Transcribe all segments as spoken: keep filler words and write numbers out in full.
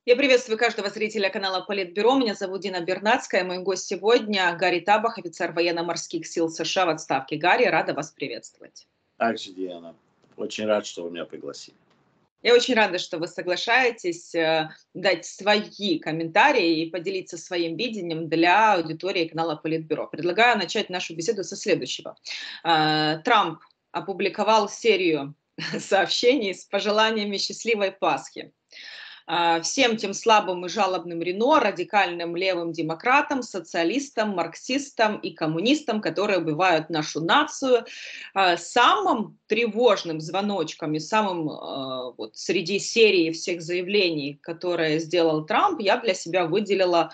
Я приветствую каждого зрителя канала Политбюро. Меня зовут Дина Бернацкая. Мой гость сегодня Гарри Табах, офицер военно-морских сил США в отставке. Гарри, рада вас приветствовать. Также, Диана, очень рад, что вы меня пригласили. Я очень рада, что вы соглашаетесь э, дать свои комментарии и поделиться своим видением для аудитории канала Политбюро. Предлагаю начать нашу беседу со следующего. Э, Трамп опубликовал серию сообщений с пожеланиями счастливой Пасхи всем тем слабым и жалобным Рено, радикальным левым демократам, социалистам, марксистам и коммунистам, которые убивают нашу нацию. Самым тревожным звоночком и самым вот, среди серии всех заявлений, которые сделал Трамп, я для себя выделила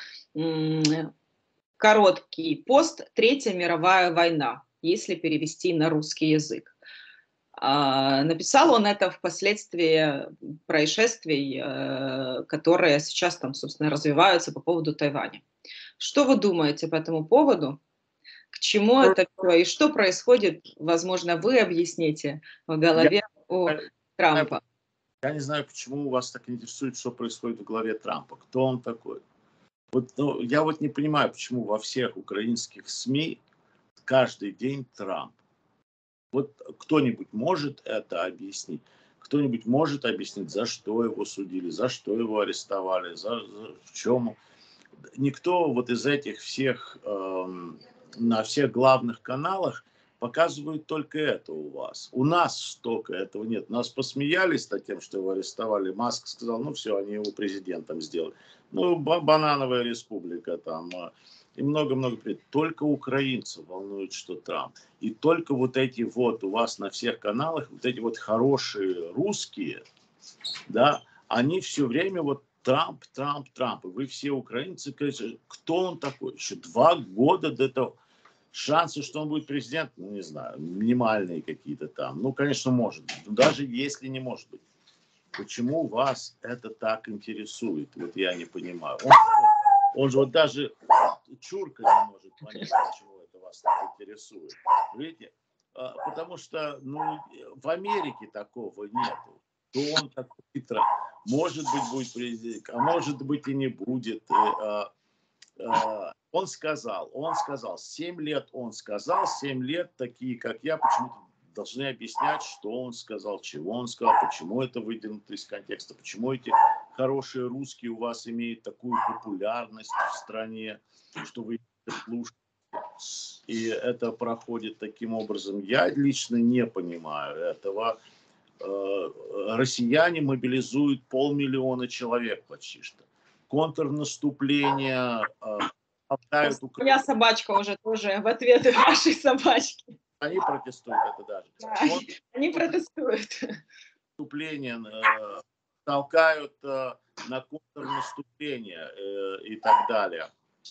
короткий пост «Третья мировая война», если перевести на русский язык. Написал он это впоследствии происшествий, которые сейчас там, собственно, развиваются по поводу Тайваня. Что вы думаете по этому поводу? К чему это все? И что происходит? Возможно, вы объясните в голове я, у Трампа. Я не знаю, почему вас так интересует, что происходит в голове Трампа. Кто он такой? Вот, ну, я вот не понимаю, почему во всех украинских СМИ каждый день Трамп. Вот кто-нибудь может это объяснить? Кто-нибудь может объяснить, за что его судили, за что его арестовали, за, за в чем? Никто вот из этих всех, э, на всех главных каналах показывают только это у вас. У нас столько этого нет. Нас посмеялись над тем, что его арестовали. Маск сказал, ну все, они его президентом сделали. Ну, банановая республика там. И много-много. Только украинцев волнует, что Трамп. И только вот эти вот у вас на всех каналах, вот эти вот хорошие русские, да, они все время вот Трамп, Трамп, Трамп. И вы все украинцы, конечно, кто он такой? Еще два года до того. Шансы, что он будет президент, ну, не знаю, минимальные какие-то там. Ну, конечно, может быть. Но даже если не может быть. Почему вас это так интересует? Вот я не понимаю. Он, он же вот даже чурка не может понять, почему это вас так интересует. Видите? Потому что ну, в Америке такого нету. То он такой хитрый. Может быть, будет президент, а может быть и не будет. Он сказал, он сказал, семь лет он сказал, семь лет такие, как я, почему-то должны объяснять, что он сказал, чего он сказал, почему это выдернуто из контекста, почему эти хорошие русские у вас имеют такую популярность в стране, что вы их слушаете, и это проходит таким образом. Я лично не понимаю этого. Россияне мобилизуют полмиллиона человек почти что. Контрнаступление. Моя собачка уже тоже в ответ вашей собачки. Они протестуют это даже. Да, Он, они протестуют. Наступление э, толкают э, на контрнаступление э, и так далее.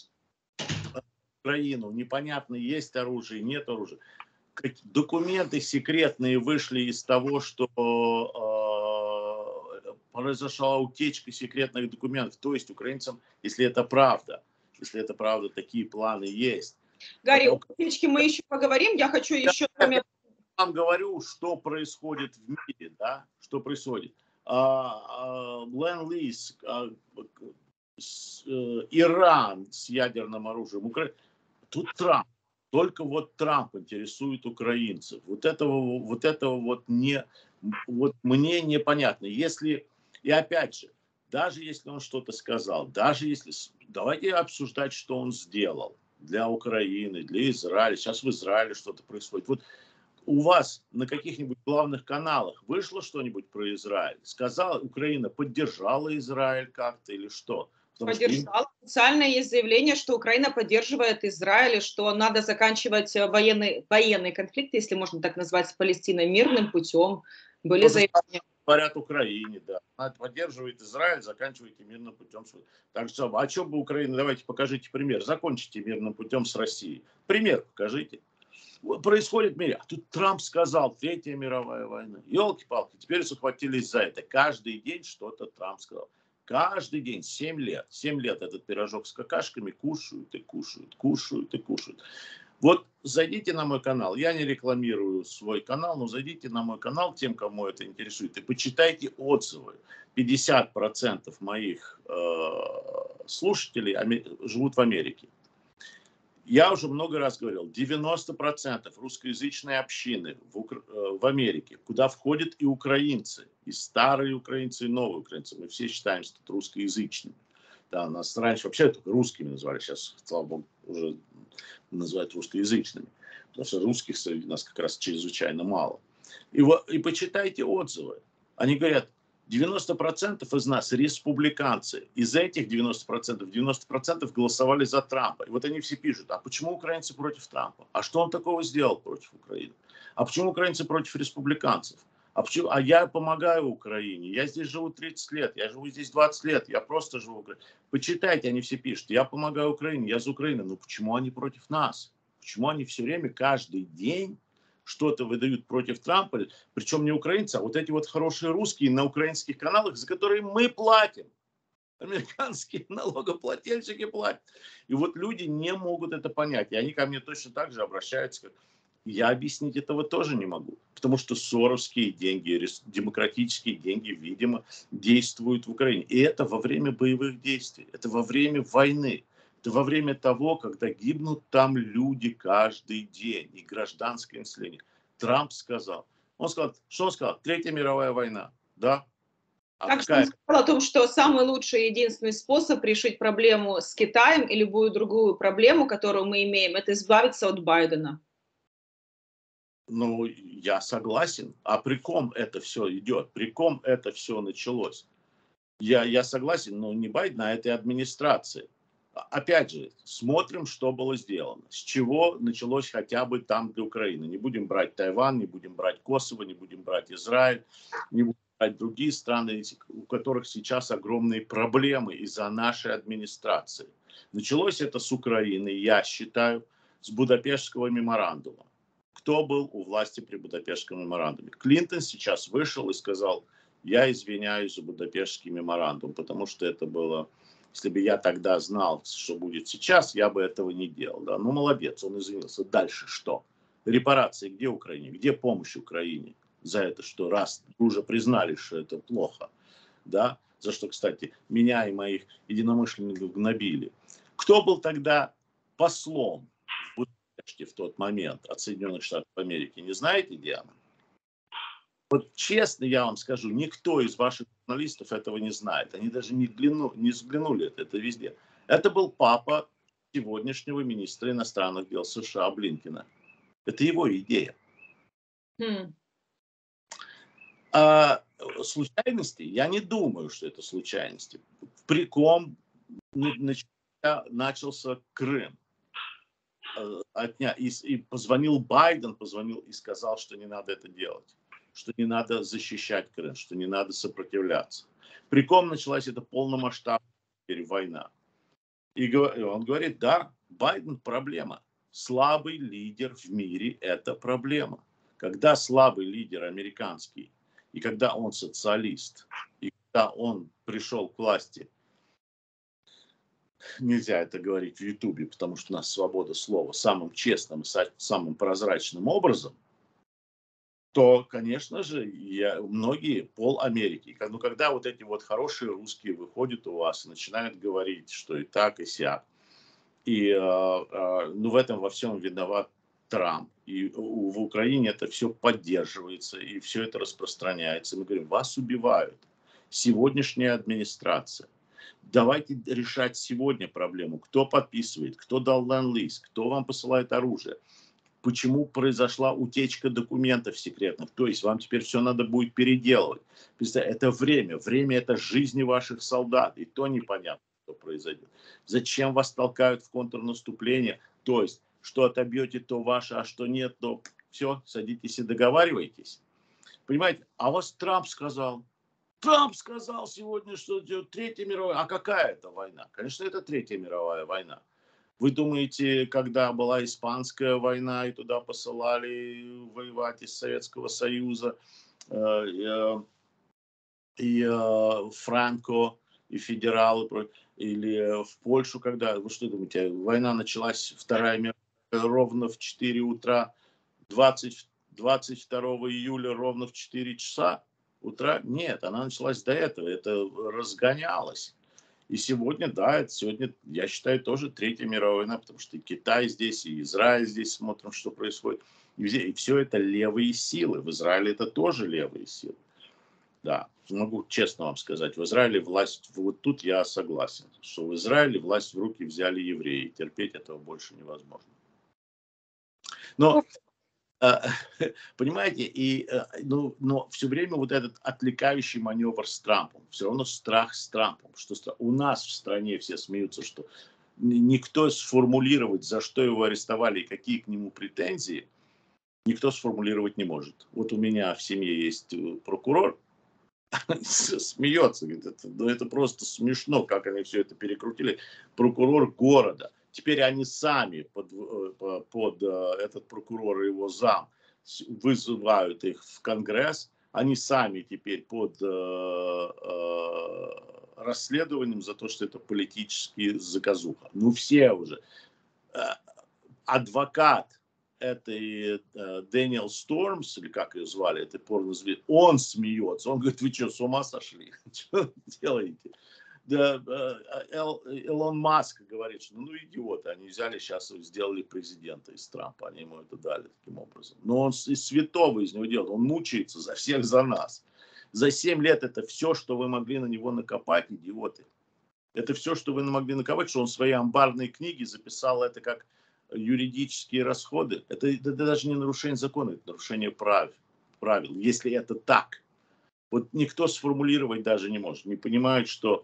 Украину непонятно, есть оружие, нет оружия. Документы секретные вышли из того, что э, произошла утечка секретных документов. То есть украинцам, если это правда, если это правда, такие планы есть. Гарри, о утечке мы еще поговорим. Я хочу я, еще... Я вам говорю, что происходит в мире, да, что происходит. Ленд-лиз, Иран с ядерным оружием, Украина. Тут Трамп. Только вот Трамп интересует украинцев. Вот этого, вот этого вот не, вот мне непонятно. Если, и опять же, даже если он что-то сказал, даже если, давайте обсуждать, что он сделал для Украины, для Израиля. Сейчас в Израиле что-то происходит. Вот у вас на каких-нибудь главных каналах вышло что-нибудь про Израиль? Сказала, Украина поддержала Израиль как-то или что? Поддержала. Официально есть заявление, что Украина поддерживает Израиль, что надо заканчивать военный, военный конфликт, если можно так назвать, с Палестиной мирным путем. Были заявления. Говорят Украине, да. Она поддерживает Израиль, заканчивайте мирным путем. Так что, а что бы Украина, давайте покажите пример. Закончите мирным путем с Россией. Пример покажите. Происходит в мире. А тут Трамп сказал, Третья мировая война. Елки-палки, теперь захватились за это. Каждый день что-то Трамп сказал. Каждый день, семь лет. семь лет этот пирожок с какашками кушают и кушают, кушают и кушают. Вот зайдите на мой канал. Я не рекламирую свой канал, но зайдите на мой канал, тем, кому это интересует, и почитайте отзывы. пятьдесят процентов моих э, слушателей живут в Америке. Я уже много раз говорил, девяносто процентов русскоязычной общины в, в Америке, куда входят и украинцы, и старые украинцы, и новые украинцы. Мы все считаемся тут русскоязычными. Да, нас раньше вообще только русскими называли, сейчас, слава богу, уже называют русскоязычными. Потому что русских среди нас как раз чрезвычайно мало. И, и почитайте отзывы. Они говорят, девяносто процентов из нас республиканцы. Из этих девяноста процентов, девяносто процентов голосовали за Трампа. И вот они все пишут, а почему украинцы против Трампа? А что он такого сделал против Украины? А почему украинцы против республиканцев? А, почему? А я помогаю Украине. Я здесь живу тридцать лет, я живу здесь двадцать лет. Я просто живу в Украине. Почитайте, они все пишут, я помогаю Украине, я за Украину. Но почему они против нас? Почему они все время, каждый день что-то выдают против Трампа, причем не украинцы, а вот эти вот хорошие русские на украинских каналах, за которые мы платим. Американские налогоплательщики платят. И вот люди не могут это понять. И они ко мне точно так же обращаются. Я объяснить этого тоже не могу. Потому что соросские деньги, демократические деньги, видимо, действуют в Украине. И это во время боевых действий. Это во время войны. Это во время того, когда гибнут там люди каждый день. И гражданское население. Трамп сказал. Он сказал, что он сказал? Третья мировая война. Да? А так какая? Что он сказал о том, что самый лучший и единственный способ решить проблему с Китаем и любую другую проблему, которую мы имеем, это избавиться от Байдена. Ну, я согласен. А при ком это все идет? При ком это все началось? Я, я согласен, но не Байдена, а этой администрации. Опять же, смотрим, что было сделано. С чего началось хотя бы там для Украины. Не будем брать Тайвань, не будем брать Косово, не будем брать Израиль, не будем брать другие страны, у которых сейчас огромные проблемы из-за нашей администрации. Началось это с Украины, я считаю, с Будапештского меморандума. Кто был у власти при Будапештском меморандуме? Клинтон сейчас вышел и сказал, я извиняюсь за Будапештский меморандум, потому что это было... Если бы я тогда знал, что будет сейчас, я бы этого не делал. Да? Ну, молодец, он извинился. Дальше что? Репарации где Украине? Где помощь Украине за это, что раз уже признали, что это плохо? Да? За что, кстати, меня и моих единомышленников гнобили. Кто был тогда послом в Будапеште в тот момент от Соединенных Штатов Америки? Не знаете, Диана? Вот честно я вам скажу, никто из ваших журналистов этого не знает. Они даже не, гляну, не взглянули это, это везде. Это был папа сегодняшнего министра иностранных дел США Блинкена. Это его идея. Hmm. А случайности? Я не думаю, что это случайности. При ком начался Крым. И, и позвонил Байден, позвонил и сказал, что не надо это делать. Что не надо защищать Крым, что не надо сопротивляться. При ком началась эта полномасштабная война. И он говорит, да, Байден проблема. Слабый лидер в мире – это проблема. Когда слабый лидер американский, и когда он социалист, и когда он пришел к власти, нельзя это говорить в Ютубе, потому что у нас свобода слова, самым честным, самым прозрачным образом, то, конечно же, я, многие, пол Америки, ну, когда вот эти вот хорошие русские выходят у вас и начинают говорить, что и так, и сяк, и э, э, ну, в этом во всем виноват Трамп, и у, в Украине это все поддерживается, и все это распространяется, мы говорим, вас убивают, сегодняшняя администрация. Давайте решать сегодня проблему, кто подписывает, кто дал ленд-лиз, кто вам посылает оружие. Почему произошла утечка документов секретных. То есть вам теперь все надо будет переделывать. Это время. Время – это жизни ваших солдат. И то непонятно, что произойдет. Зачем вас толкают в контрнаступление? То есть, что отобьете, то ваше, а что нет, то все, садитесь и договаривайтесь. Понимаете? А вас Трамп сказал. Трамп сказал сегодня, что Третья мировая. А какая это война? Конечно, это Третья мировая война. Вы думаете, когда была Испанская война, и туда посылали воевать из Советского Союза, э, э, и э, Франко, и федералы, или в Польшу, когда, вы что думаете, война началась, Вторая мировая ровно в четыре утра, двадцать, двадцать второго июля ровно в четыре часа утра. Нет, она началась до этого, это разгонялось. И сегодня, да, это сегодня, я считаю, тоже Третья мировая война, потому что и Китай здесь, и Израиль здесь, смотрим, что происходит. И, везде, и все это левые силы. В Израиле это тоже левые силы. Да, могу честно вам сказать, в Израиле власть, вот тут я согласен, что в Израиле власть в руки взяли евреи. Терпеть этого больше невозможно. Но понимаете, и, ну, но все время вот этот отвлекающий маневр с Трампом, все равно страх с Трампом, что у нас в стране все смеются, что никто сформулировать, за что его арестовали и какие к нему претензии, никто сформулировать не может. Вот у меня в семье есть прокурор, смеется, говорит, это, ну, это просто смешно, как они все это перекрутили. Прокурор города. Теперь они сами, под, под этот прокурор и его зам, вызывают их в Конгресс. Они сами теперь под э, э, расследованием за то, что это политический заказуха. Ну все уже. Адвокат этой э, Дэниел Стормс, или как ее звали, это порнозвезда, он смеется. Он говорит, вы что, с ума сошли? Что делаете? Да, Эл, Илон Маск говорит, что ну идиоты, они взяли, сейчас сделали президента из Трампа, они ему это дали таким образом. Но он из святого из него делает, он мучается за всех, за нас. За семь лет это все, что вы могли на него накопать, идиоты. Это все, что вы могли накопать, что он в своей амбарной книге записал это как юридические расходы. Это, это даже не нарушение закона, это нарушение прав, правил, если это так. Вот никто сформулировать даже не может, не понимает, что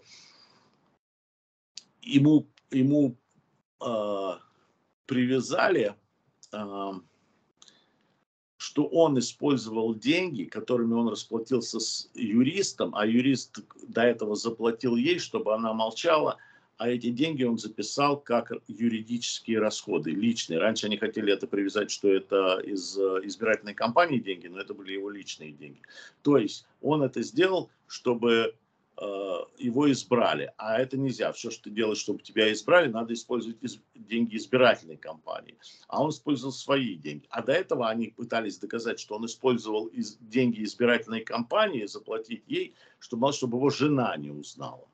ему, ему э, привязали, э, что он использовал деньги, которыми он расплатился с юристом, а юрист до этого заплатил ей, чтобы она молчала, а эти деньги он записал как юридические расходы, личные. Раньше они хотели это привязать, что это из избирательной кампании деньги, но это были его личные деньги. То есть он это сделал, чтобы его избрали, а это нельзя. Все, что ты делаешь, чтобы тебя избрали, надо использовать из, деньги избирательной кампании. А он использовал свои деньги. А до этого они пытались доказать, что он использовал из, деньги избирательной кампании, заплатить ей, чтобы, чтобы его жена не узнала.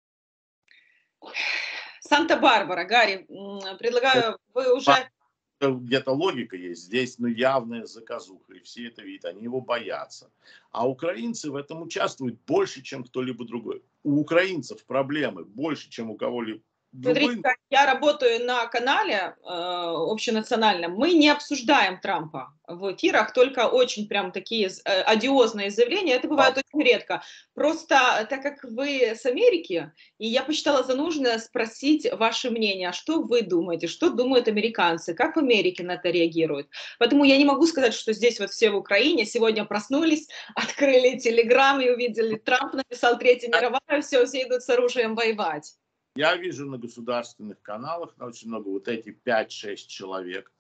Санта-Барбара, Гарри, предлагаю, вы уже... Где-то логика есть, здесь ну, явная заказуха, и все это видят, они его боятся. А украинцы в этом участвуют больше, чем кто-либо другой. У украинцев проблемы больше, чем у кого-либо другого. Смотрите, я работаю на канале э, общенациональном, мы не обсуждаем Трампа в эфирах, только очень прям такие э, одиозные заявления, это бывает а. очень редко. Просто так как вы с Америки, и я посчитала за нужное спросить ваше мнение, а что вы думаете, что думают американцы, как в Америке на это реагируют. Поэтому я не могу сказать, что здесь вот все в Украине сегодня проснулись, открыли телеграм и увидели, Трамп написал Третья мировая, все, все идут с оружием воевать. Я вижу на государственных каналах очень много вот эти пять-шесть человек,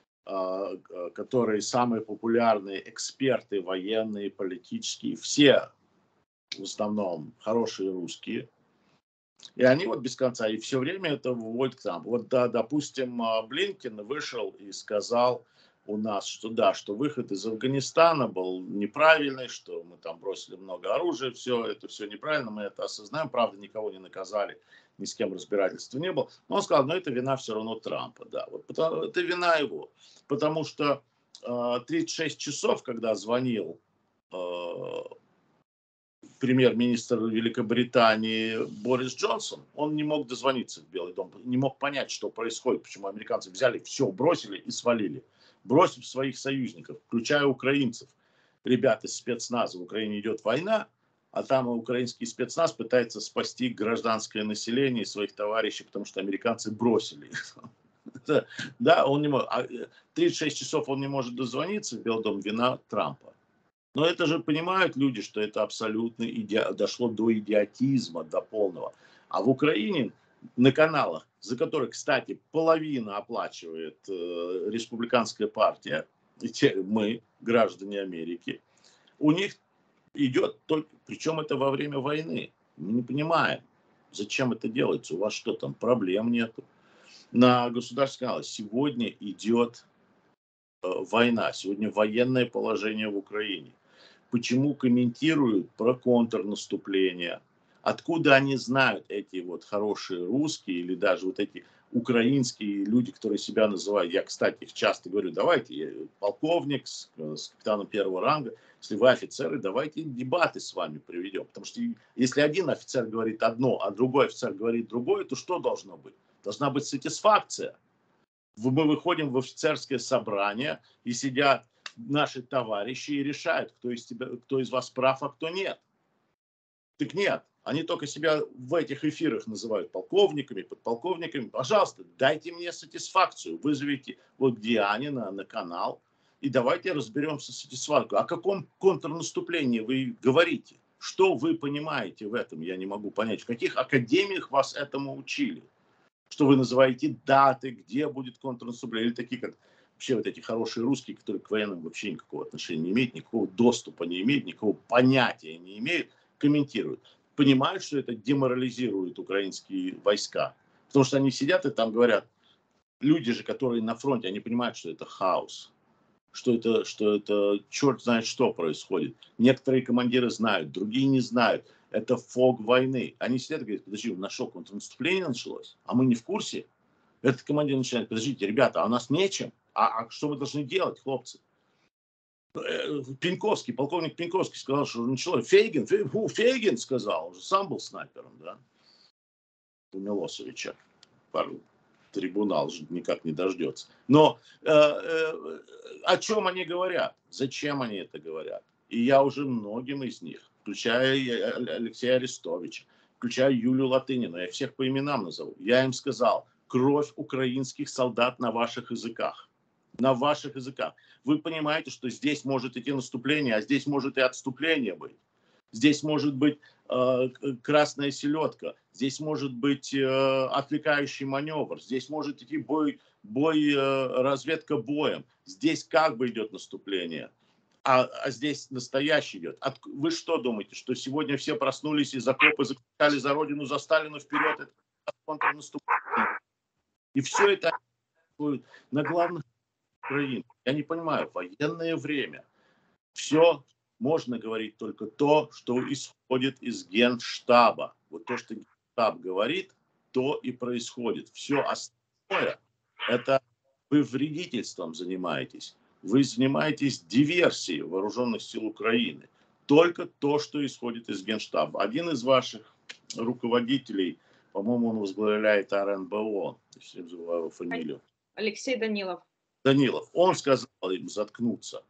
которые самые популярные эксперты военные, политические, все в основном хорошие русские. И они вот без конца, и все время это выводят к нам. Вот, да, допустим, Блинкен вышел и сказал у нас, что да, что выход из Афганистана был неправильный, что мы там бросили много оружия, все, это все неправильно, мы это осознаем, правда, никого не наказали, ни с кем разбирательства не было. Но он сказал, ну это вина все равно Трампа, да, вот это вина его, потому что э, тридцать шесть часов, когда звонил э, премьер-министр Великобритании Борис Джонсон, он не мог дозвониться в Белый дом, не мог понять, что происходит, почему американцы взяли, все бросили и свалили. Бросив своих союзников, включая украинцев. Ребята из спецназа, в Украине идет война, а там украинский спецназ пытается спасти гражданское население и своих товарищей, потому что американцы бросили их. Да, он не может. тридцать шесть часов он не может дозвониться в Белый дом, вина Трампа. Но это же понимают люди, что это абсолютно иди... дошло до идиотизма, до полного. А в Украине на каналах, за которые, кстати, половина оплачивает э, республиканская партия, и те, мы, граждане Америки, у них идет только, причем это во время войны. Мы не понимаем, зачем это делается, у вас что там, проблем нету. на государственном канале: сегодня идет э, война, сегодня военное положение в Украине. Почему комментируют про контрнаступление? Откуда они знают, эти вот хорошие русские или даже вот эти украинские люди, которые себя называют, я, кстати, их часто говорю: давайте, я полковник с, с капитаном первого ранга, если вы офицеры, давайте дебаты с вами приведем. Потому что если один офицер говорит одно, а другой офицер говорит другое, то что должно быть? Должна быть сатисфакция. Мы выходим в офицерское собрание, и сидят наши товарищи и решают, кто из, тебя, кто из вас прав, а кто нет. Так нет, они только себя в этих эфирах называют полковниками, подполковниками. Пожалуйста, дайте мне сатисфакцию, вызовите вот Дианина на канал, и давайте разберемся с сатисфакцией. О каком контрнаступлении вы говорите? Что вы понимаете в этом? Я не могу понять. В каких академиях вас этому учили? Что вы называете даты, где будет контрнаступление, или такие, как вообще вот эти хорошие русские, которые к военным вообще никакого отношения не имеют, никакого доступа не имеют, никакого понятия не имеют, комментируют. Понимают, что это деморализирует украинские войска. Потому что они сидят и там говорят, люди же, которые на фронте, они понимают, что это хаос. Что это, что это черт знает что происходит. Некоторые командиры знают, другие не знают. Это фог войны. Они сидят и говорят: подожди, у нас что, контрнаступление началось? А мы не в курсе? Этот командир начинает: подождите, ребята, а у нас нечем? А, а что мы должны делать, хлопцы? Пеньковский, полковник Пеньковский сказал, что началось. Фейгин, Фейгин, Фейгин сказал, он же сам был снайпером, да? У Милосевича. Пару. Трибунал же никак не дождется. Но э, э, о чем они говорят? Зачем они это говорят? И я уже многим из них, включая Алексея Арестовича, включая Юлию Латынину, я всех по именам назову, я им сказал: кровь украинских солдат на ваших языках. На ваших языках. Вы понимаете, что здесь может идти наступление, а здесь может и отступление быть. Здесь может быть э, красная селедка, здесь может быть э, отвлекающий маневр, здесь может идти бой, бой э, разведка боем. Здесь как бы идет наступление, а, а здесь настоящий идет. От, вы что думаете, что сегодня все проснулись из окопа, закричали за Родину, за Сталина вперед, это контрнаступление. И все это на главных Украине. Я не понимаю, военное время. Все можно говорить только то, что исходит из Генштаба. Вот то, что Генштаб говорит, то и происходит. Все остальное, это вы вредительством занимаетесь. Вы занимаетесь диверсией вооруженных сил Украины. Только то, что исходит из Генштаба. Один из ваших руководителей, по-моему, он возглавляет эр эн бэ о, я забываю его фамилию. Алексей Данилов. Данилов, он сказал им заткнуться.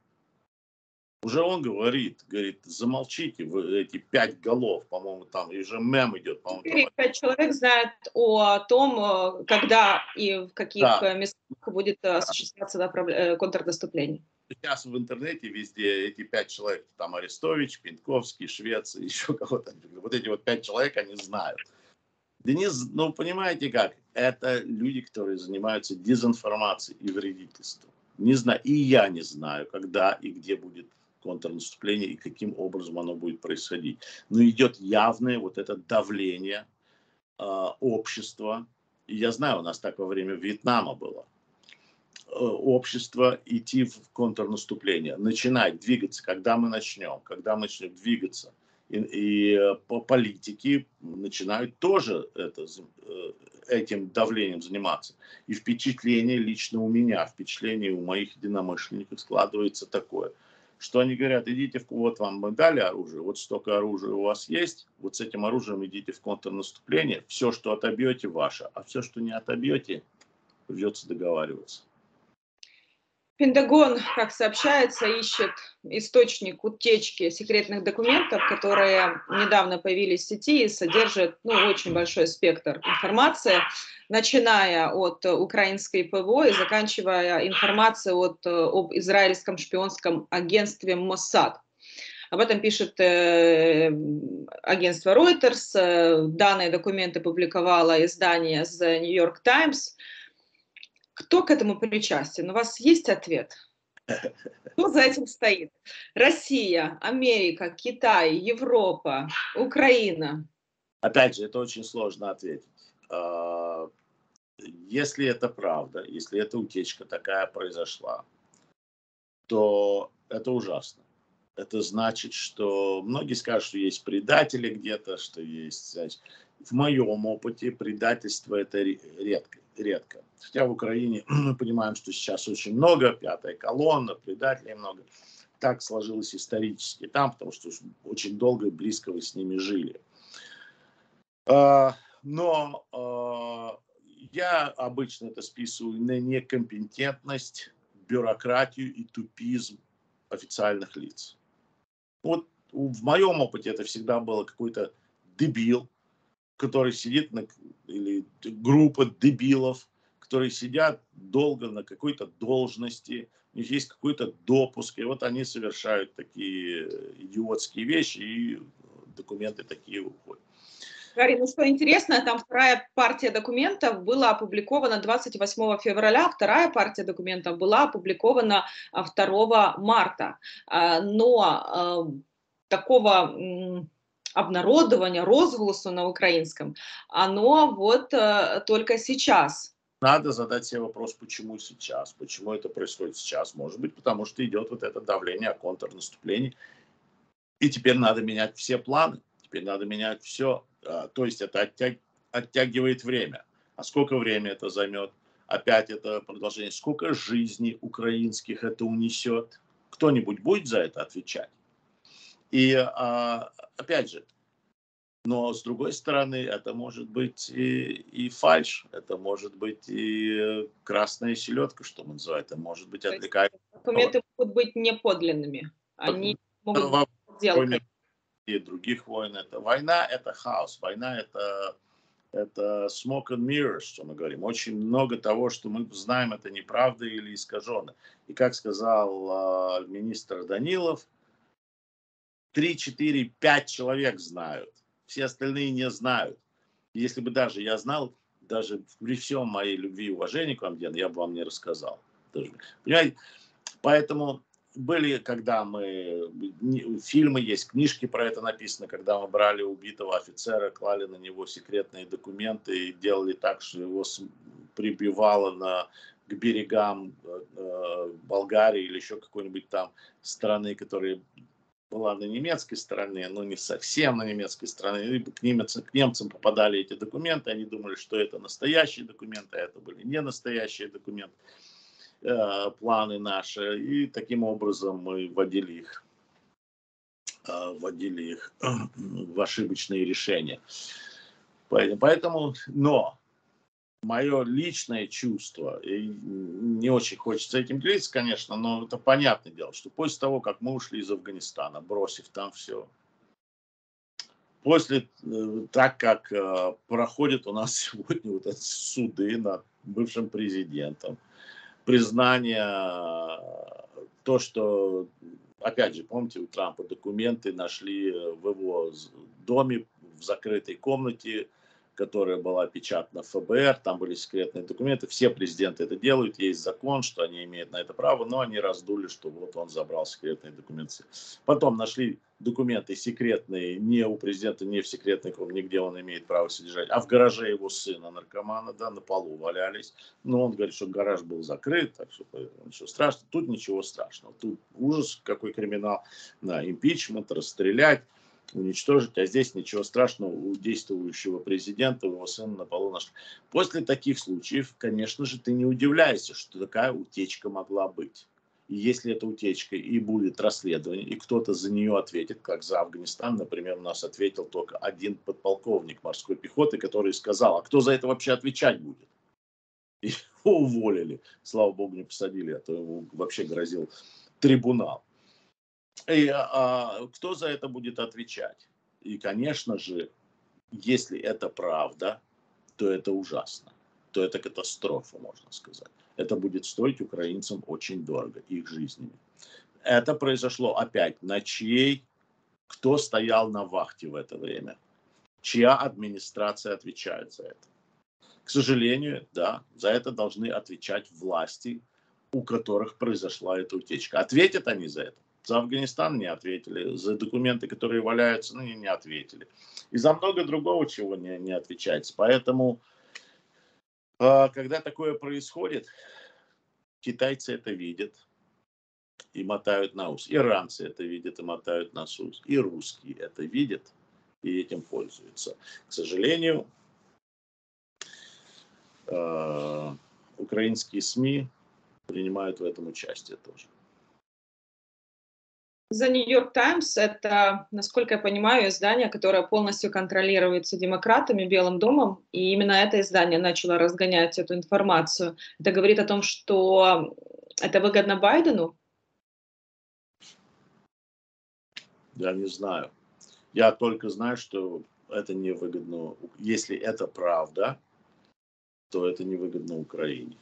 Уже он говорит, говорит, замолчите вы эти пять голов, по-моему, там, и же мем идет, по-моему. Четыре пять человек знают о том, когда и в каких да. местах будет да. осуществляться да, контрнаступление. Сейчас в интернете везде эти пять человек, там Арестович, Пеньковский, Швец, еще кого-то. Вот эти вот пять человек, они знают. Денис, ну понимаете как, это люди, которые занимаются дезинформацией и вредительством. Не знаю, и я не знаю, когда и где будет контрнаступление и каким образом оно будет происходить. Но идет явное вот это давление э, общества. И я знаю, у нас так во время Вьетнама было. Э, общество идти в контрнаступление, начинать двигаться, когда мы начнем, когда мы начнем двигаться. И, и по политике начинают тоже это, этим давлением заниматься. И впечатление лично у меня, впечатление у моих единомышленников складывается такое, что они говорят: идите, в, вот вам мы дали оружие, вот столько оружия у вас есть, вот с этим оружием идите в контрнаступление, все, что отобьете, ваше, а все, что не отобьете, придется договариваться. Пентагон, как сообщается, ищет источник утечки секретных документов, которые недавно появились в сети и содержат ну, очень большой спектр информации, начиная от украинской ПВО и заканчивая информацией от, об израильском шпионском агентстве Моссад. Об этом пишет э, агентство Reuters, э, данные документы публиковало издание The New York Times. Кто к этому причастен? У вас есть ответ? Кто за этим стоит? Россия, Америка, Китай, Европа, Украина? Опять же, это очень сложно ответить. если это правда, если эта утечка такая произошла, то это ужасно. Это значит, что многие скажут, что есть предатели где-то, что есть... Значит, в моем опыте предательство это редко. редко. Хотя в Украине мы понимаем, что сейчас очень много, пятая колонна, предателей много. Так сложилось исторически там, потому что очень долго и близко вы с ними жили. Но я обычно это списываю на некомпетентность, бюрократию и тупизм официальных лиц. Вот в моем опыте это всегда было какой-то дебил, который сидит, на, или группа дебилов, которые сидят долго на какой-то должности, у них есть какой-то допуск, и вот они совершают такие идиотские вещи, и документы такие уходят. Гарри, ну что интересно, там вторая партия документов была опубликована двадцать восьмого февраля, вторая партия документов была опубликована второго марта. Но такого обнародования, розголосу на украинском, оно вот только сейчас. Надо задать себе вопрос, почему сейчас, почему это происходит сейчас. Может быть, потому что идет вот это давление о контрнаступлении, и теперь надо менять все планы, теперь надо менять все. То есть это оттяг, оттягивает время. А сколько времени это займет? Опять это продолжение. Сколько жизней украинских это унесет? Кто-нибудь будет за это отвечать? И опять же, но с другой стороны, это может быть и, и фальшь, это может быть и красная селедка, что мы называем, это может быть отвлекающее. Документы могут быть неподлинными, они могут быть подделкой. И других войн. Это война, это хаос. Война это, это smoke and mirrors, что мы говорим. Очень много того, что мы знаем, это неправда или искаженно. И как сказал э, министр Данилов, три, четыре, пять человек знают. Все остальные не знают. Если бы даже я знал, даже при всем моей любви и уважении к вам, Ден, я бы вам не рассказал. Даже, понимаете? Поэтому были, когда мы, фильмы есть, книжки про это написано, когда мы брали убитого офицера, клали на него секретные документы и делали так, что его прибивало на, к берегам э, Болгарии или еще какой-нибудь там страны, которая была на немецкой стороне, но не совсем на немецкой стороне. Либо к немцам, к немцам попадали эти документы, они думали, что это настоящие документы, а это были не настоящие документы. Планы наши, и таким образом мы вводили их, вводили их в ошибочные решения. Поэтому, но мое личное чувство, и не очень хочется этим делиться, конечно, но это понятное дело, что после того, как мы ушли из Афганистана, бросив там все, после, так как проходят у нас сегодня вот эти суды над бывшим президентом, признание, то, что, опять же, помните, у Трампа документы нашли в его доме, в закрытой комнате, которая была опечатана эф бэ эр, там были секретные документы, все президенты это делают, есть закон, что они имеют на это право, но они раздули, что вот он забрал секретные документы. Потом нашли документы секретные не у президента, не в секретной комнате, нигде он имеет право содержать, а в гараже его сына, наркомана, да, на полу валялись. Но он говорит, что гараж был закрыт, так что ничего страшного. Тут ничего страшного. Тут ужас, какой криминал, на импичмент, расстрелять, уничтожить, а здесь ничего страшного у действующего президента, у его сына на полу нашли. После таких случаев, конечно же, ты не удивляешься, что такая утечка могла быть. И если эта утечка и будет расследование, и кто-то за нее ответит, как за Афганистан, например, у нас ответил только один подполковник морской пехоты, который сказал, а кто за это вообще отвечать будет? И его уволили, слава богу, не посадили, а то ему вообще грозил трибунал. И а, кто за это будет отвечать? И, конечно же, если это правда, то это ужасно, то это катастрофа, можно сказать. Это будет стоить украинцам очень дорого, их жизнями. Это произошло опять на чьей, кто стоял на вахте в это время, чья администрация отвечает за это. К сожалению, да, за это должны отвечать власти, у которых произошла эта утечка. Ответят они за это? За Афганистан не ответили, за документы, которые валяются, ну, не ответили. И за много другого чего не, не отвечается. Поэтому А, когда такое происходит, китайцы это видят и мотают на ус. Иранцы это видят и мотают на ус. И русские это видят и этим пользуются. К сожалению, э, украинские СМИ принимают в этом участие тоже. The New York Times — это, насколько я понимаю, издание, которое полностью контролируется демократами, Белым домом, и именно это издание начало разгонять эту информацию. Это говорит о том, что это выгодно Байдену? Я не знаю. Я только знаю, что это невыгодно. Если это правда, то это невыгодно Украине.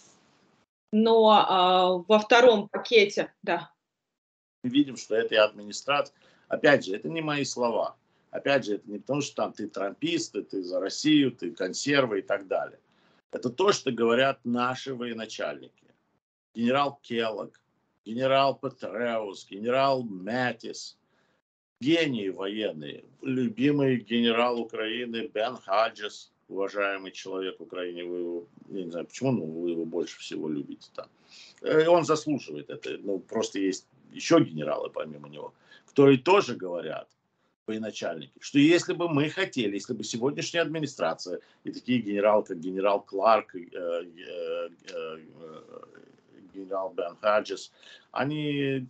Но а, во втором пакете, да. Мы видим, что этой администрация, опять же, это не мои слова. Опять же, это не потому, что там ты трампист, ты за Россию, ты консервы и так далее. Это то, что говорят наши военачальники. Генерал Келлог, генерал Петреус, генерал Мэтис. Гении военные. Любимый генерал Украины Бен Хаджес, уважаемый человек в Украине. Вы его, я не знаю почему, но вы его больше всего любите там. И он заслуживает это. Ну, просто есть еще генералы помимо него, которые тоже говорят, военачальники, что если бы мы хотели, если бы сегодняшняя администрация и такие генералы, как генерал Кларк, э, э, э, генерал Бен Хаджес, они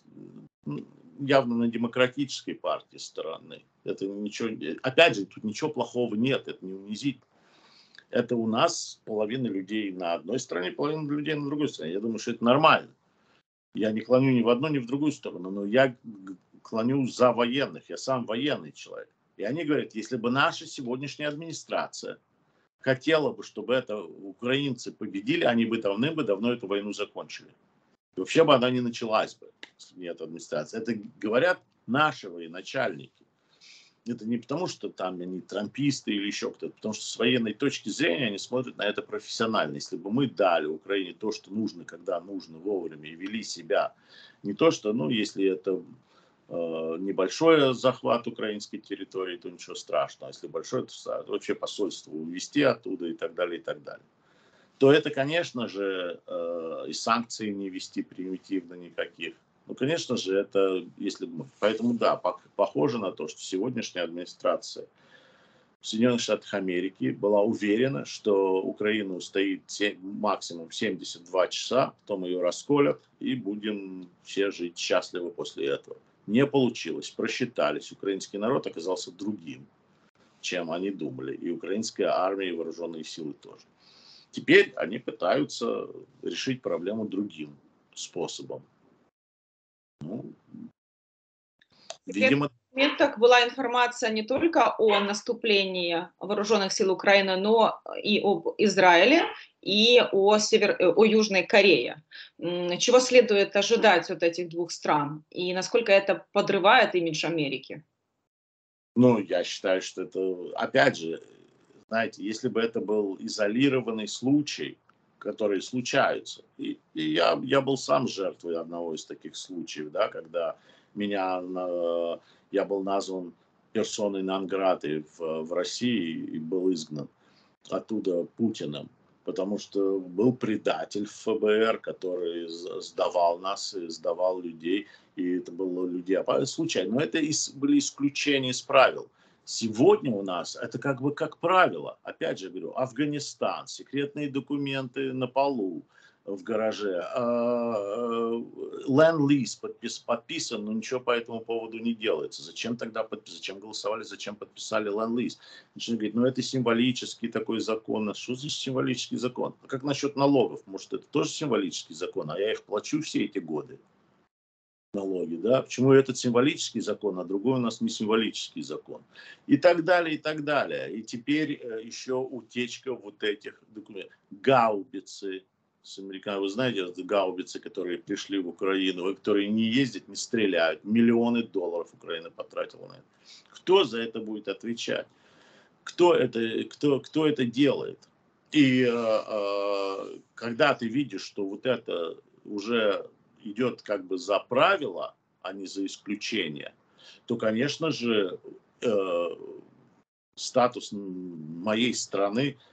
явно на демократической партии стороны. Это ничего, опять же, тут ничего плохого нет, это не унизительно. Это у нас половина людей на одной стороне, половина людей на другой стороне. Я думаю, что это нормально. Я не клоню ни в одну, ни в другую сторону, но я клоню за военных. Я сам военный человек. И они говорят, если бы наша сегодняшняя администрация хотела бы, чтобы это украинцы победили, они бы давным-давно эту войну закончили. И вообще бы она не началась бы, если нет администрации. Это говорят наши военачальники. Это не потому, что там они трамписты или еще кто-то, потому что с военной точки зрения они смотрят на это профессионально. Если бы мы дали Украине то, что нужно, когда нужно, вовремя, и вели себя, не то, что, ну, если это э, небольшой захват украинской территории, то ничего страшного. Если большой, то вообще посольство увезти оттуда и так далее, и так далее. То это, конечно же, э, и санкции не вести примитивно никаких. Ну, конечно же, это, если бы... Поэтому, да, похоже на то, что сегодняшняя администрация в Соединенных Штатах Америки была уверена, что Украина устоит максимум семьдесят два часа, потом ее расколят, и будем все жить счастливо после этого. Не получилось, просчитались. Украинский народ оказался другим, чем они думали. И украинская армия, и вооруженные силы тоже. Теперь они пытаются решить проблему другим способом. Ну, видимо... В моментах была информация не только о наступлении вооруженных сил Украины, но и об Израиле, и о, север... о Южной Корее. Чего следует ожидать от этих двух стран? И насколько это подрывает имидж Америки? Ну, я считаю, что это, опять же, знаете, если бы это был изолированный случай, которые случаются. И, и я, я был сам жертвой одного из таких случаев, да, когда меня, на, я был назван персоной нон-граты в, в России и был изгнан оттуда Путиным, потому что был предатель в ФБР, который сдавал нас и сдавал людей, и это было людей случайно. Но это из, были исключения из правил. Сегодня у нас это как бы как правило, опять же говорю, Афганистан, секретные документы на полу в гараже, ленд-лиз подпис, подписан, но ничего по этому поводу не делается. Зачем тогда подписали, зачем голосовали, зачем подписали ленд-лиз? Начинают говорить, ну это символический такой закон. А что значит символический закон? А как насчет налогов? Может это тоже символический закон, а я их плачу все эти годы. Налоги, да, почему этот символический закон, а другой у нас не символический закон, и так далее, и так далее. И теперь э, еще утечка вот этих документов. Гаубицы с американцами, вы знаете, гаубицы, которые пришли в Украину, которые не ездят, не стреляют, миллионы долларов Украина потратила на это. Кто за это будет отвечать? Кто это, кто, кто это делает? И э, э, когда ты видишь, что вот это уже идет как бы за правило, а не за исключение, то, конечно же, э, статус моей страны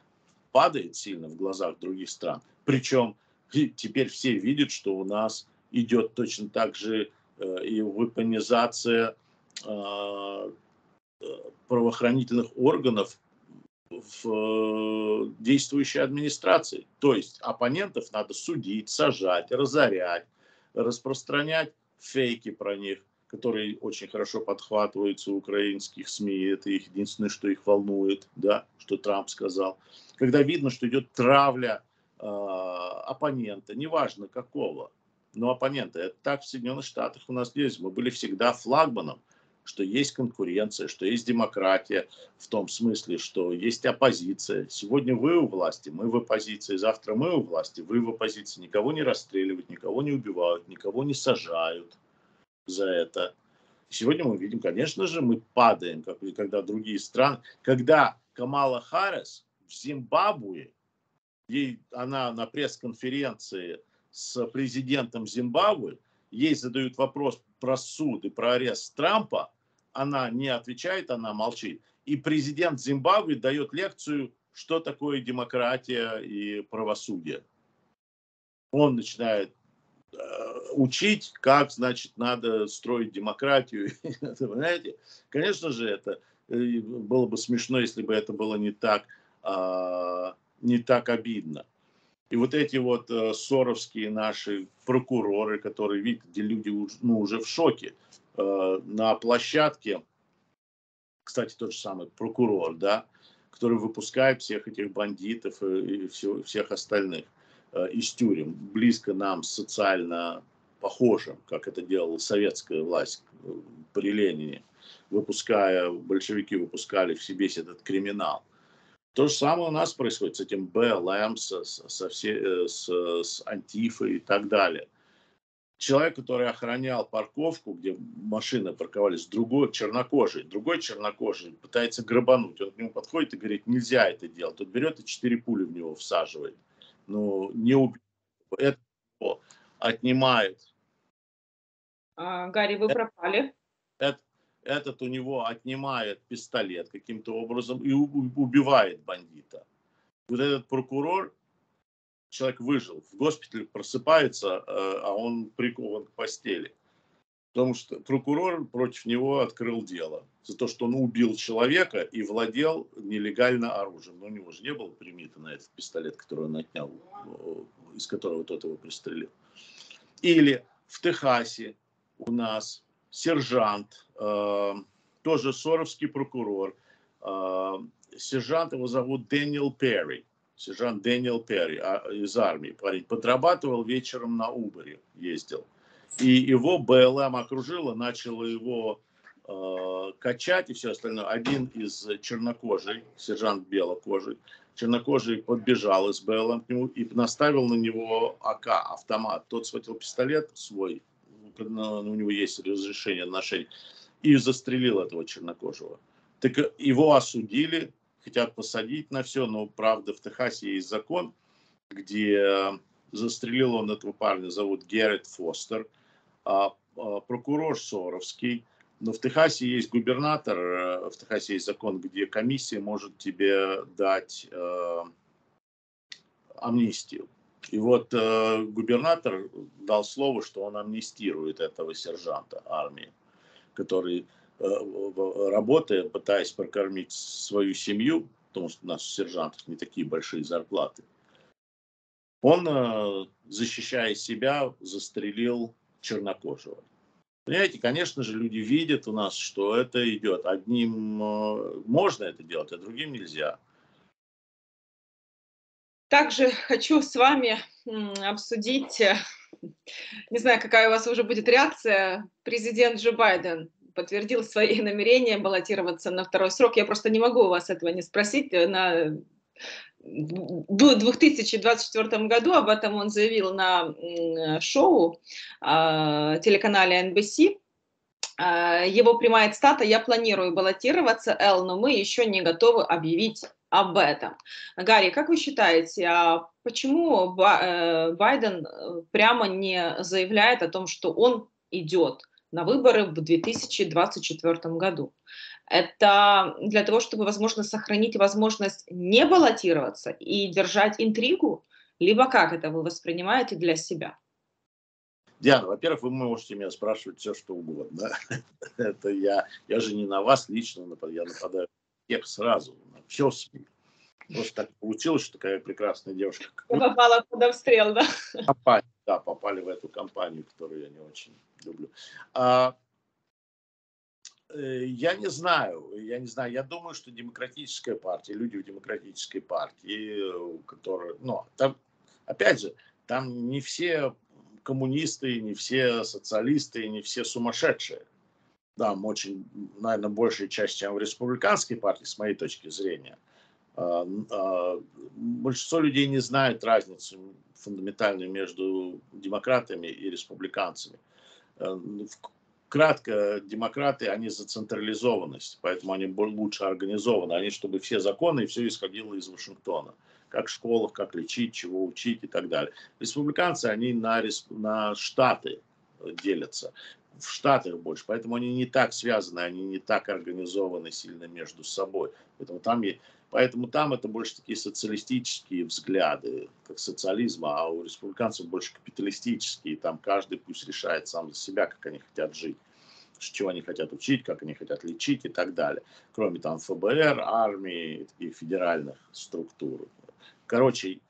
падает сильно в глазах других стран. Причем теперь все видят, что у нас идет точно так же э, и вепонизация э, правоохранительных органов в э, действующей администрации. То есть оппонентов надо судить, сажать, разорять, распространять фейки про них, которые очень хорошо подхватываются у украинских СМИ. Это их единственное, что их волнует, да, что Трамп сказал. Когда видно, что идет травля э, оппонента, неважно какого, но оппонента. Это так в Соединенных Штатах у нас есть. Мы были всегда флагманом, что есть конкуренция, что есть демократия, в том смысле, что есть оппозиция. Сегодня вы у власти, мы в оппозиции, завтра мы у власти, вы в оппозиции. Никого не расстреливают, никого не убивают, никого не сажают за это. Сегодня мы видим, конечно же, мы падаем, как и когда другие страны. Когда Камала Харрис в Зимбабве, ей, она на пресс-конференции с президентом Зимбабве, ей задают вопрос про суд и про арест Трампа, она не отвечает, она молчит. И президент Зимбабве дает лекцию, что такое демократия и правосудие. Он начинает э, учить, как, значит, надо строить демократию. Понимаете? Конечно же, это было бы смешно, если бы это было не так, э, не так обидно. И вот эти вот э, соровские наши прокуроры, которые, видите, где люди уж, ну, уже в шоке, э, на площадке, кстати, тот же самый прокурор, да, который выпускает всех этих бандитов и, и все, всех остальных э, из тюрем, близко нам социально похожим, как это делала советская власть при Ленине, выпуская, большевики выпускали в себе этот криминал. То же самое у нас происходит с этим бэ эл эм, со, со все, с, с Антифой и так далее. Человек, который охранял парковку, где машины парковались, другой чернокожий, другой чернокожий пытается грабануть. Он к нему подходит и говорит, нельзя это делать. Тот берет и четыре пули в него всаживает. Ну, не убьет. Это отнимает. А, Гарри, вы пропали. Это, этот у него отнимает пистолет каким-то образом и убивает бандита. Вот этот прокурор, человек выжил, в госпитале просыпается, а он прикован к постели. Потому что прокурор против него открыл дело за то, что он убил человека и владел нелегально оружием. Но у него же не было примита на этот пистолет, который он отнял, из которого тот его пристрелил. Или в Техасе у нас сержант, э, тоже соровский прокурор, э, сержант, его зовут Дэниел Перри. Сержант Дэниел Перри из армии, парень, подрабатывал вечером на Убере, ездил. И его бэ эл эм окружила, начала его э, качать и все остальное. Один из чернокожий, сержант белокожий, чернокожий подбежал из бэ эл эм к нему и наставил на него а ка, автомат. Тот схватил пистолет свой, у него есть разрешение на ношение, и застрелил этого чернокожего. Так его осудили, хотят посадить на все, но правда в Техасе есть закон, где застрелил он этого парня, зовут Геррит Фостер, а, а, прокурор соровский. Но в Техасе есть губернатор, в Техасе есть закон, где комиссия может тебе дать э, амнистию. И вот э, губернатор дал слово, что он амнистирует этого сержанта армии, который, э, работая, пытаясь прокормить свою семью, потому что у нас у сержантов не такие большие зарплаты, он, э, защищая себя, застрелил чернокожего. Понимаете, конечно же, люди видят у нас, что это идет. Одним э, можно это делать, а другим нельзя. Также хочу с вами обсудить, не знаю, какая у вас уже будет реакция. Президент Джо Байден подтвердил свои намерения баллотироваться на второй срок. Я просто не могу у вас этого не спросить. На в две тысячи двадцать четвёртом году об этом он заявил на шоу телеканале эн би си. Его прямая цитата: «Я планирую баллотироваться, Эл, но мы еще не готовы объявить об этом». Гарри, как вы считаете, а почему Байден прямо не заявляет о том, что он идет на выборы в две тысячи двадцать четвёртом году? Это для того, чтобы, возможно, сохранить возможность не баллотироваться и держать интригу? Либо как это вы воспринимаете для себя? Диана, во-первых, вы можете меня спрашивать все, что угодно. Это я, я же не на вас лично нападаю, я нападаю всех сразу, на все СМИ. Просто так получилось, что такая прекрасная девушка, как Я вы, попала под обстрел, да? попали, да, попали в эту компанию, которую я не очень люблю. А, э, я не знаю, я не знаю, я думаю, что демократическая партия, люди в демократической партии, э, которые, ну, там, опять же, там не все коммунисты, не все социалисты, не все сумасшедшие. Там очень, наверное, большая часть, чем в республиканской партии, с моей точки зрения. А, а, Большинство людей не знает разницу фундаментальную между демократами и республиканцами. Э, Кратко, демократы, они за централизованность, поэтому они лучше организованы. Они, чтобы все законы, и все исходило из Вашингтона. Как в школах, как лечить, чего учить и так далее. Республиканцы, они на, на штаты делятся. В Штатах больше, поэтому они не так связаны, они не так организованы сильно между собой. Поэтому там, поэтому там это больше такие социалистические взгляды, как социализм, а у республиканцев больше капиталистические. Там каждый пусть решает сам за себя, как они хотят жить, чего они хотят учить, как они хотят лечить и так далее. Кроме там ФБР, армии и федеральных структур. Короче,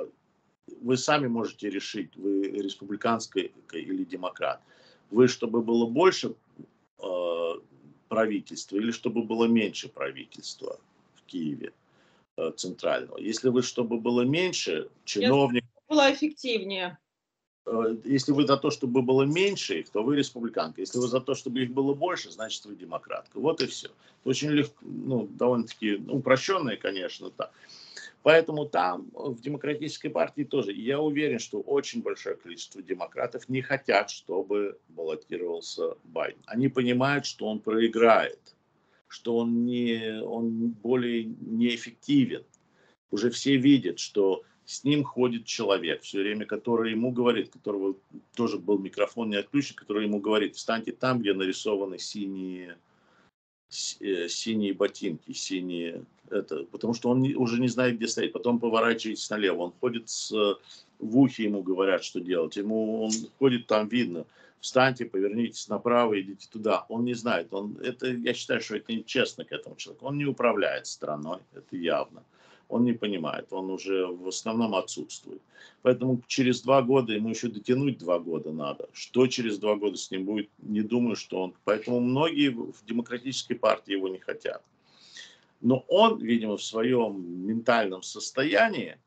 вы сами можете решить, вы республиканский или демократ. Вы, чтобы было больше э, правительства или чтобы было меньше правительства в Киеве э, центрального. Если вы, чтобы было меньше Я чиновников, была эффективнее. э, если вы за то, чтобы было меньше их, то вы республиканка. Если вы за то, чтобы их было больше, значит вы демократка. Вот и все. Очень легко, ну, довольно-таки ну, упрощенное, конечно, так. Поэтому там, в демократической партии тоже, я уверен, что очень большое количество демократов не хотят, чтобы баллотировался Байден. Они понимают, что он проиграет, что он, не, он более неэффективен. Уже все видят, что с ним ходит человек, все время, который ему говорит, которого тоже был микрофон не отключен, который ему говорит: встаньте там, где нарисованы синие синие ботинки, синие, это, потому что он уже не знает, где стоять. Потом поворачивается налево, он ходит с, в ухе ему говорят, что делать. Ему он ходит, там видно: встаньте, повернитесь направо, идите туда. Он не знает. Он, это, я считаю, что это нечестно к этому человеку. Он не управляет страной, это явно. Он не понимает, он уже в основном отсутствует. Поэтому через два года, ему еще дотянуть два года надо. Что через два года с ним будет, не думаю, что он... Поэтому многие в демократической партии его не хотят. Но он, видимо, в своем ментальном состоянии,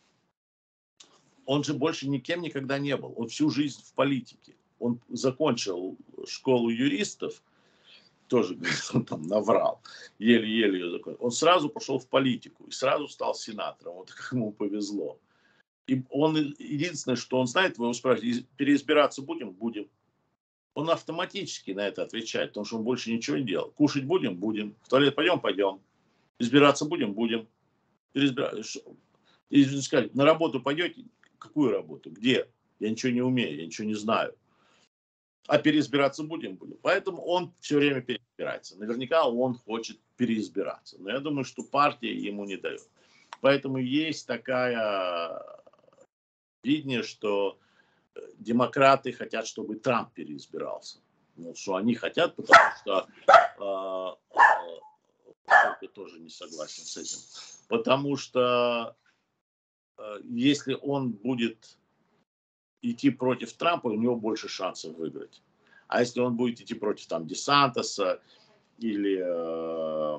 он же больше никем никогда не был. Он всю жизнь в политике. Он закончил школу юристов, тоже, он там наврал, еле-еле ее закончил. Он сразу пошел в политику и сразу стал сенатором. Вот как ему повезло. И он, единственное, что он знает, вы его спрашиваете: переизбираться будем? Будем. Он автоматически на это отвечает, потому что он больше ничего не делал. Кушать будем? Будем. В туалет пойдем? Пойдем. Избираться будем? Будем. Переизбираться. И сказать: на работу пойдете? Какую работу? Где? Я ничего не умею, я ничего не знаю. А переизбираться будем? Будем. Поэтому он все время переизбирается. Наверняка он хочет переизбираться. Но я думаю, что партия ему не дает. Поэтому есть такая видение, что демократы хотят, чтобы Трамп переизбирался. Ну, что они хотят, потому что э, э, я тоже не согласен с этим. Потому что э, если он будет идти против Трампа, у него больше шансов выиграть. А если он будет идти против там Десантоса или, э,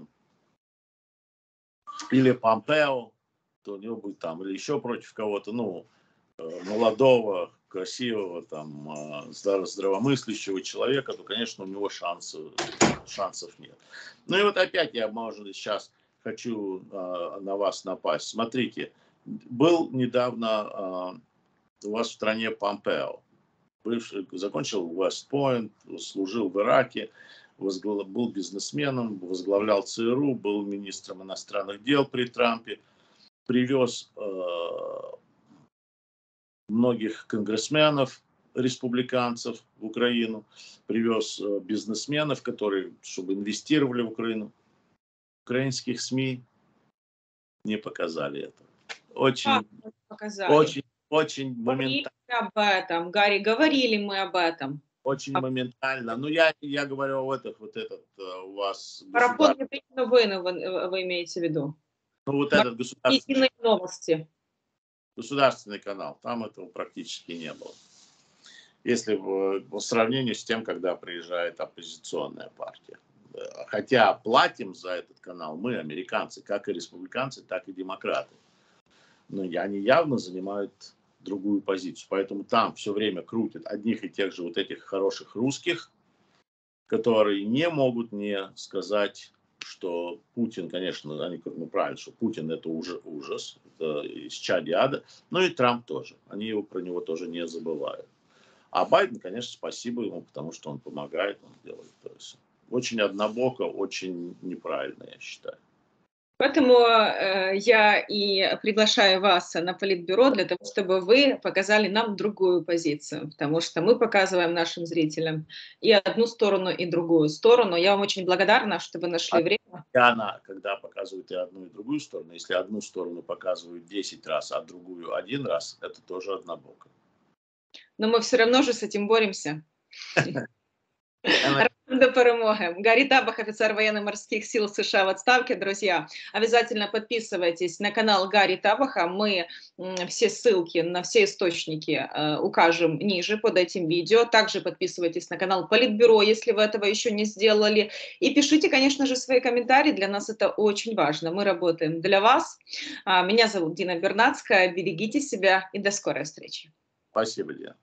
или Помпео, то у него будет там, или еще против кого-то, ну, э, молодого, красивого, там, здравомыслящего человека, то, конечно, у него шансов, шансов нет. Ну и вот опять я, может, сейчас хочу э, на вас напасть. Смотрите, был недавно э, у вас в стране Помпео, бывший, закончил Вест-Пойнт, служил в Ираке, возглав, был бизнесменом, возглавлял ЦРУ, был министром иностранных дел при Трампе, привез э, многих конгрессменов, республиканцев в Украину, привез бизнесменов, которые, чтобы инвестировали в Украину. Украинских СМИ не показали это. Очень, показали. очень, очень Говорили моментально. об этом, Гарри, говорили мы об этом. Очень моментально. Ну, я, я говорю о этих, вот этот у вас... Марафон новины вы, вы имеете в виду? Ну, вот этот государственный, новости. государственный канал, там этого практически не было. Если в, в сравнении с тем, когда приезжает оппозиционная партия. Хотя платим за этот канал мы, американцы, как и республиканцы, так и демократы. Но они явно занимают другую позицию. Поэтому там все время крутят одних и тех же вот этих хороших русских, которые не могут не сказать, что Путин, конечно, они, ну правильно, что Путин это уже ужас, это из чади ада, но и Трамп тоже. Они его, про него тоже не забывают. А Байден, конечно, спасибо ему, потому что он помогает, он делает. То есть очень однобоко, очень неправильно, я считаю. Поэтому э, я и приглашаю вас на Политбюро для того, чтобы вы показали нам другую позицию, потому что мы показываем нашим зрителям и одну сторону, и другую сторону. Я вам очень благодарна, что вы нашли а время. Она, когда показывает и одну, и другую сторону, если одну сторону показывают десять раз, а другую один раз, это тоже однобоко. Но мы все равно же с этим боремся. До перемоги. Гарри Табах, офицер военно-морских сил США в отставке. Друзья, обязательно подписывайтесь на канал Гарри Табаха. Мы все ссылки на все источники э, укажем ниже под этим видео. Также подписывайтесь на канал Политбюро, если вы этого еще не сделали. И пишите, конечно же, свои комментарии. Для нас это очень важно. Мы работаем для вас. Меня зовут Дина Бернацкая. Берегите себя и до скорой встречи. Спасибо, Дина.